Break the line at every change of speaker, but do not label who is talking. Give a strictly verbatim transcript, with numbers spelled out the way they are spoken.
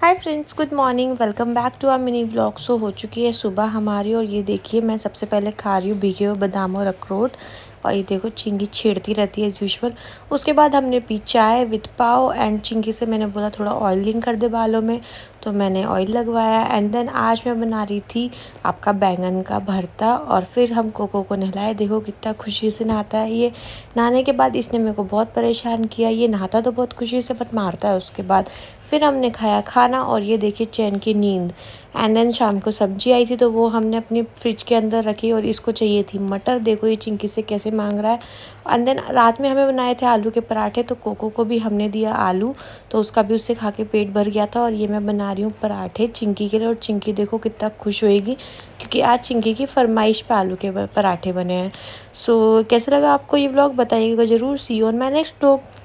Hi friends, good morning. Welcome back to our mini vlog. So हो चुकी है सुबह हमारी और ये देखिए मैं सबसे पहले खा रही हूँ भीगे हुए बादाम और अखरोट। और ये देखो चिंकी छेड़ती रहती है एज यूजुअल। उसके बाद हमने पी चाय विद पाव एंड चिंकी से मैंने बोला थोड़ा ऑयलिंग कर दे बालों में, तो मैंने ऑयल लगवाया। एंड देन आज मैं बना रही थी आपका बैंगन का भरता और फिर हम कोको को नहलाए। देखो कितना खुशी से नहाता है ये। नहाने के बाद इसने मेरे को बहुत परेशान किया। ये नहाता तो बहुत खुशी से बट मारता है उसके बाद। फिर हमने खाया खाना और ये देखिए चैन की नींद। एंड देन शाम को सब्जी आई थी तो वो हमने अपनी फ्रिज के अंदर रखी और इसको चाहिए थी मटर। देखो ये चिंकी से कैसे मांग रहा है। एंड देन रात में हमें बनाए थे आलू के पराठे, तो कोको को भी हमने दिया आलू, तो उसका भी उससे खा के पेट भर गया था। और ये मैं बना रही हूँ पराठे चिंकी के लिए। और चिंकी देखो कितना खुश होएगी क्योंकि आज चिंकी की फरमाइश पे आलू के पराठे बने हैं। सो कैसे लगा आपको ये व्लॉग, बताइएगा ज़रूर। See you on my next vlog.